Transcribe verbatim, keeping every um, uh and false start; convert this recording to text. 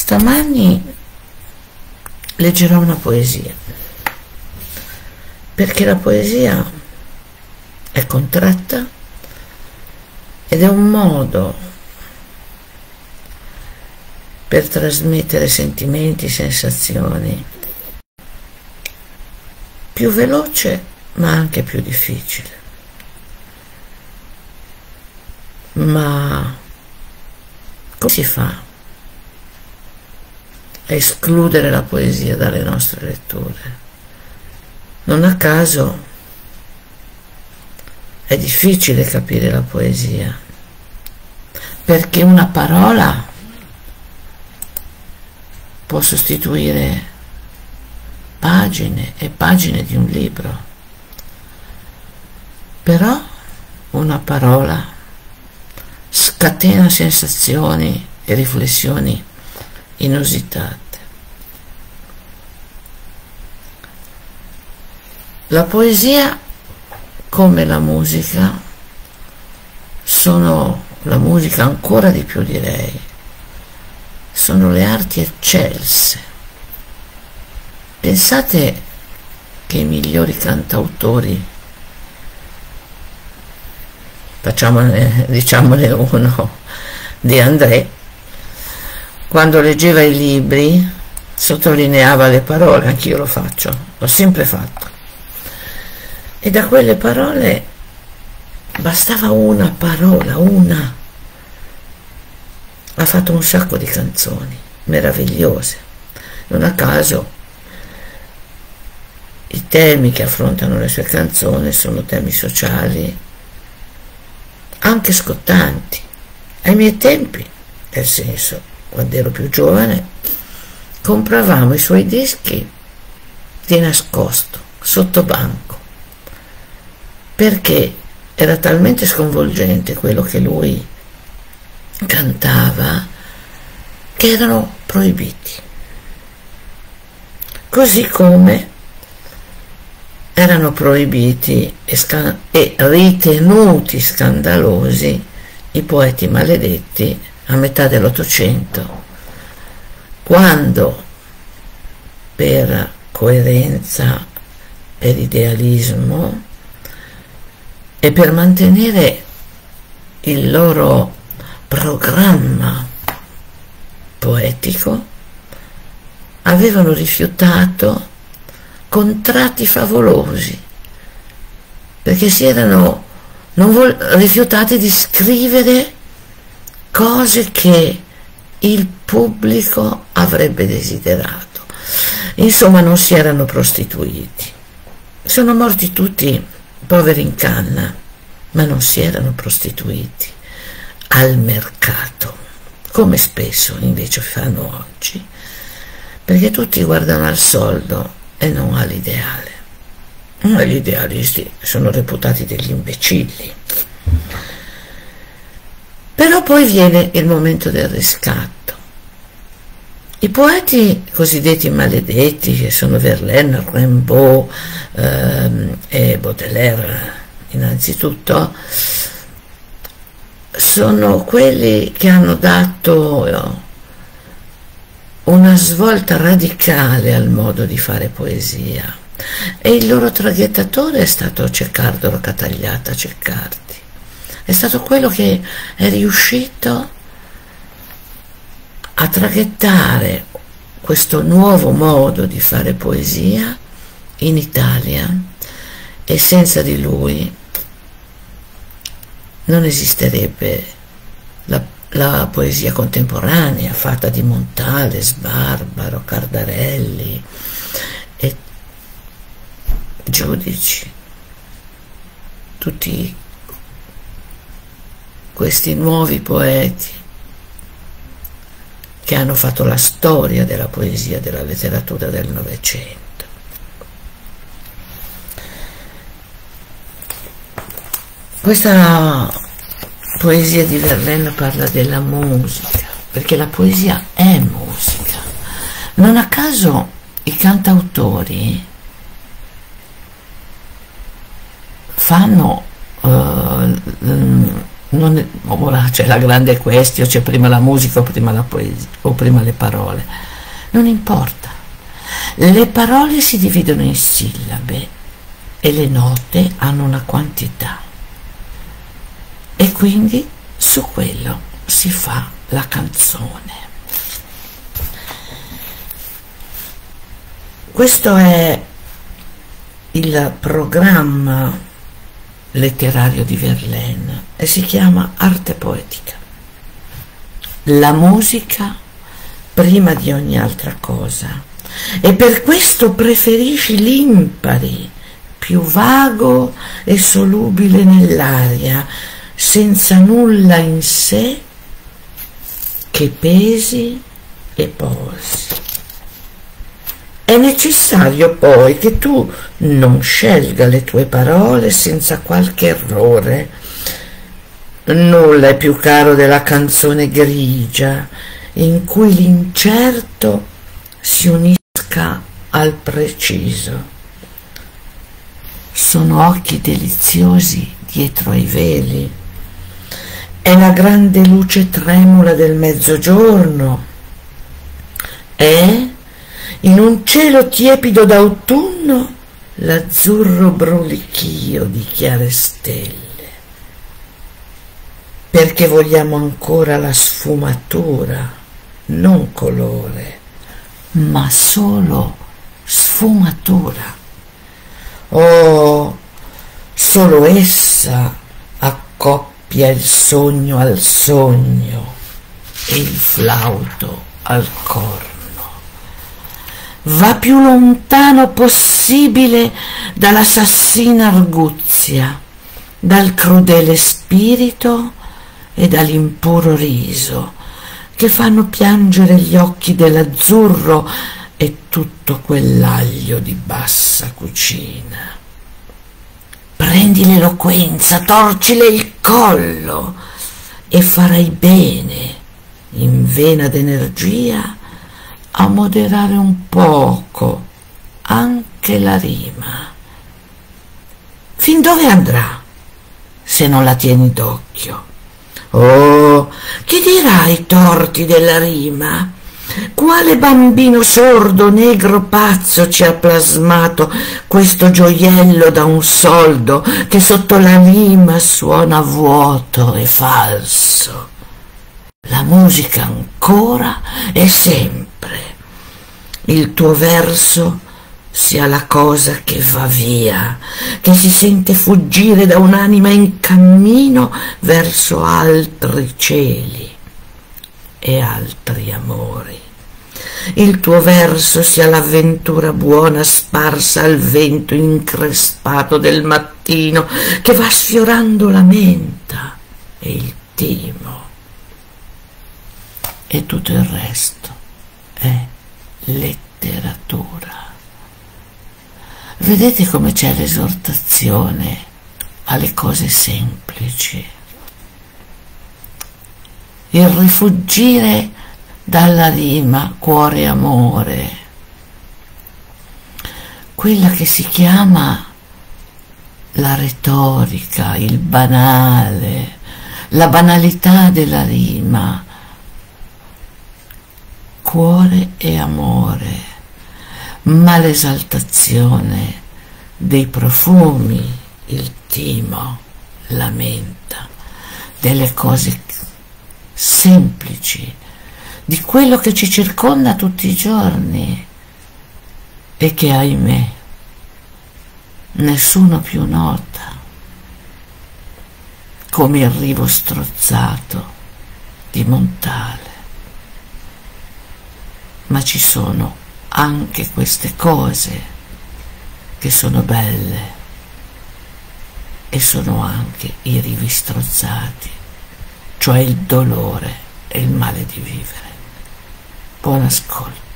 Stamani leggerò una poesia, perché la poesia è contratta ed è un modo per trasmettere sentimenti, sensazioni, più veloce ma anche più difficile. Ma come si fa a escludere la poesia dalle nostre letture? Non a caso è difficile capire la poesia, perché una parola può sostituire pagine e pagine di un libro, però una parola scatena sensazioni e riflessioni inusitate. La poesia, come la musica, sono la musica ancora di più, direi, sono le arti eccelse. Pensate che i migliori cantautori, facciamone, diciamone uno, De André, quando leggeva i libri sottolineava le parole, anch'io lo faccio, l'ho sempre fatto, e da quelle parole bastava una parola, una, ha fatto un sacco di canzoni meravigliose. Non a caso i temi che affrontano le sue canzoni sono temi sociali, anche scottanti. Ai miei tempi, nel senso, quando ero più giovane, compravamo i suoi dischi di nascosto, sotto banco, perché era talmente sconvolgente quello che lui cantava che erano proibiti, così come erano proibiti e, scan- e ritenuti scandalosi i poeti maledetti a metà dell'Ottocento, quando per coerenza, per idealismo e per mantenere il loro programma poetico avevano rifiutato contratti favolosi, perché si erano non vol- rifiutati di scrivere cose che il pubblico avrebbe desiderato. Insomma, non si erano prostituiti. Sono morti tutti poveri in canna, ma non si erano prostituiti al mercato, come spesso invece fanno oggi, perché tutti guardano al soldo e non all'ideale. Gli idealisti sono reputati degli imbecilli. Però poi viene il momento del riscatto. I poeti cosiddetti maledetti, che sono Verlaine, Rimbaud ehm, e Baudelaire innanzitutto, sono quelli che hanno dato una svolta radicale al modo di fare poesia, e il loro traghettatore è stato Ceccardo Catagliata Ceccardi. È stato quello che è riuscito a traghettare questo nuovo modo di fare poesia in Italia, e senza di lui non esisterebbe la, la poesia contemporanea fatta di Montale, Barbaro, Cardarelli e Giudici, tutti questi nuovi poeti che hanno fatto la storia della poesia, della letteratura del Novecento. Questa poesia di Verlaine parla della musica, perché la poesia è musica. Non a caso i cantautori fanno uh, non è, ora c'è la grande questione, c'è prima la musica o prima la poesia o prima le parole, non importa, le parole si dividono in sillabe e le note hanno una quantità e quindi su quello si fa la canzone. Questo è il programma letterario di Verlaine e si chiama Arte poetica. La musica prima di ogni altra cosa, e per questo preferisci l'impari, più vago e solubile nell'aria, senza nulla in sé che pesi e posi. È necessario poi che tu non scelga le tue parole senza qualche errore. Nulla è più caro della canzone grigia, in cui l'incerto si unisca al preciso. Sono occhi deliziosi dietro ai veli. È la grande luce tremula del mezzogiorno. È in un cielo tiepido d'autunno l'azzurro brulichio di chiare stelle, perché vogliamo ancora la sfumatura, non colore, ma solo sfumatura. Oh, solo essa accoppia il sogno al sogno e il flauto al corno. Va più lontano possibile dall'assassina arguzia, dal crudele spirito e dall'impuro riso che fanno piangere gli occhi dell'azzurro e tutto quell'aglio di bassa cucina. Prendi l'eloquenza, torcile il collo e farai bene, in vena d'energia, a moderare un poco anche la rima. Fin dove andrà se non la tieni d'occhio? Oh, chi dirà i torti della rima? Quale bambino sordo, negro, pazzo ci ha plasmato questo gioiello da un soldo che sotto la rima suona vuoto e falso? La musica ancora e sempre. Il tuo verso sia la cosa che va via, che si sente fuggire da un'anima in cammino verso altri cieli e altri amori. Il tuo verso sia l'avventura buona sparsa al vento increspato del mattino che va sfiorando la menta e il timo. E tutto il resto è letteratura. Vedete come c'è l'esortazione alle cose semplici, il rifuggire dalla rima cuore e amore, quella che si chiama la retorica, il banale, la banalità della rima. Cuore e amore, ma l'esaltazione dei profumi, il timo, la menta, delle cose semplici, di quello che ci circonda tutti i giorni e che, ahimè, nessuno più nota, come il rivo strozzato di Montale. Ma ci sono anche queste cose che sono belle e sono anche i rivi strozzati, cioè il dolore e il male di vivere. Buon ascolto.